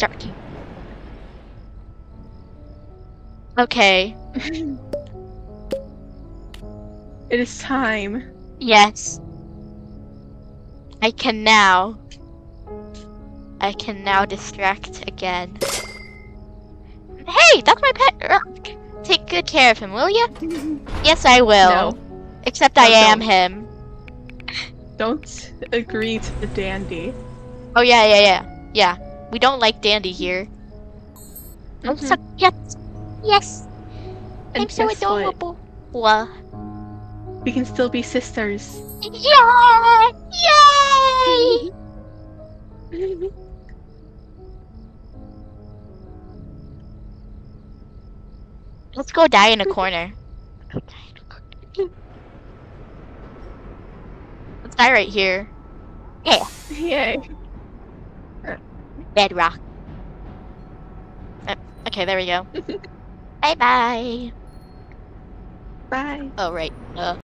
Start. Okay. It is time. Yes. I can now distract again. Hey, that's my pet rock. Take good care of him, will you? Yes, I will. No. Except No, I am don't. him. Don't agree to the dandy. Oh yeah. We don't like Dandy here. I'm so yes. And I'm so guess what? adorable. What? We can still be sisters. Yeah! Yay! Let's go die in a corner. Let's die right here. Yeah. Yay. Bedrock. Okay, there we go. Bye bye. Bye. Oh right.